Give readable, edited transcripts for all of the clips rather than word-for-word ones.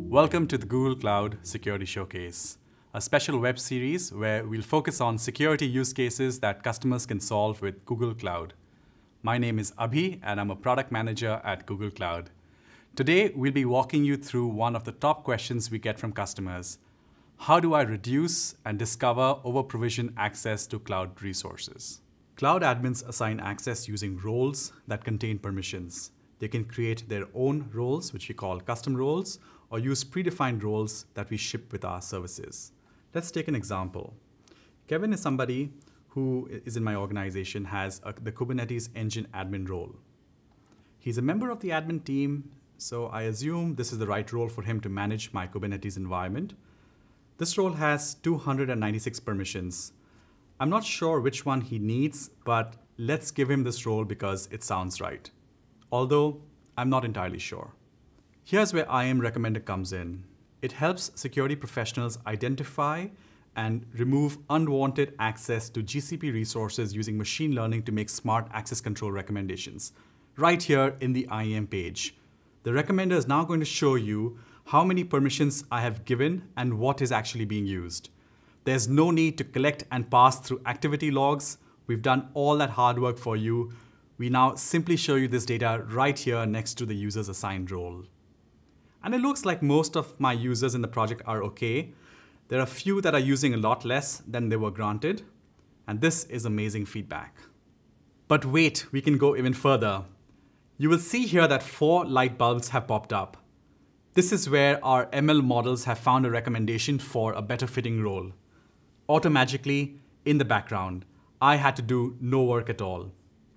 Welcome to the Google Cloud Security Showcase, a special web series where we'll focus on security use cases that customers can solve with Google Cloud. My name is Abhi, and I'm a product manager at Google Cloud. Today, we'll be walking you through one of the top questions we get from customers. How do I reduce and discover over-provisioned access to cloud resources? Cloud admins assign access using roles that contain permissions. They can create their own roles, which we call custom roles, or use predefined roles that we ship with our services. Let's take an example. Kevin is somebody who is in my organization, has the Kubernetes engine admin role. He's a member of the admin team, so I assume this is the right role for him to manage my Kubernetes environment. This role has 296 permissions. I'm not sure which one he needs, but let's give him this role because it sounds right. Although, I'm not entirely sure. Here's where IAM Recommender comes in. It helps security professionals identify and remove unwanted access to GCP resources using machine learning to make smart access control recommendations. Right here in the IAM page. The recommender is now going to show you how many permissions I have given and what is actually being used. There's no need to collect and pass through activity logs. We've done all that hard work for you. We now simply show you this data right here next to the user's assigned role. And it looks like most of my users in the project are okay. There are a few that are using a lot less than they were granted. And this is amazing feedback. But wait, we can go even further. You will see here that 4 light bulbs have popped up. This is where our ML models have found a recommendation for a better fitting role. Automagically, in the background, I had to do no work at all.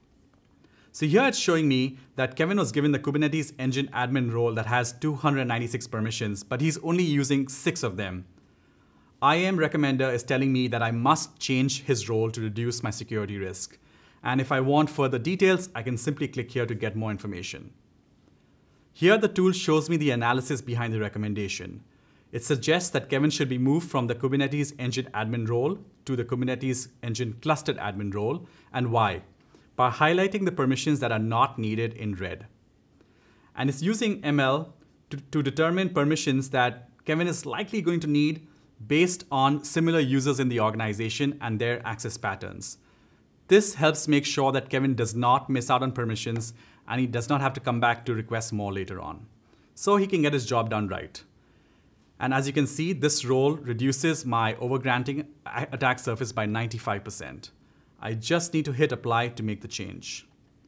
So here it's showing me that Kevin was given the Kubernetes engine admin role that has 296 permissions, but he's only using 6 of them. IAM Recommender is telling me that I must change his role to reduce my security risk. And if I want further details, I can simply click here to get more information. Here the tool shows me the analysis behind the recommendation. It suggests that Kevin should be moved from the Kubernetes engine admin role to the Kubernetes engine clustered admin role, and why? By highlighting the permissions that are not needed in red. And it's using ML to determine permissions that Kevin is likely going to need based on similar users in the organization and their access patterns. This helps make sure that Kevin does not miss out on permissions and he does not have to come back to request more later on. So he can get his job done right. And as you can see, this role reduces my overgranting attack surface by 95%. I just need to hit apply to make the change.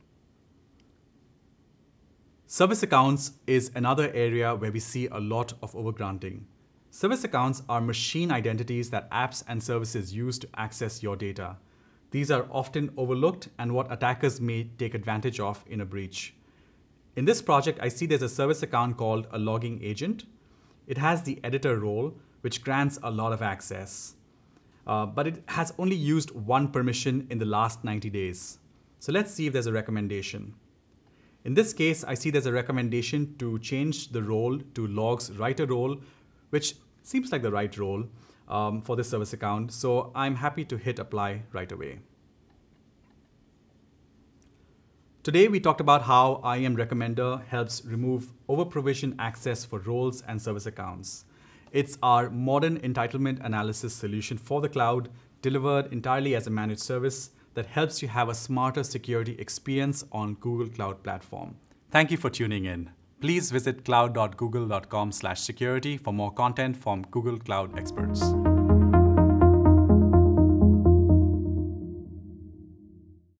Service accounts is another area where we see a lot of overgranting. Service accounts are machine identities that apps and services use to access your data. These are often overlooked and what attackers may take advantage of in a breach. In this project, I see there's a service account called a logging agent. It has the editor role, which grants a lot of access. But it has only used 1 permission in the last 90 days. So let's see if there's a recommendation. In this case, I see there's a recommendation to change the role to logs writer role, which seems like the right role for this service account. So I'm happy to hit apply right away. Today, we talked about how IAM Recommender helps remove over-provisioned access for roles and service accounts. It's our modern entitlement analysis solution for the cloud, delivered entirely as a managed service that helps you have a smarter security experience on Google Cloud Platform. Thank you for tuning in. Please visit cloud.google.com/security for more content from Google Cloud experts.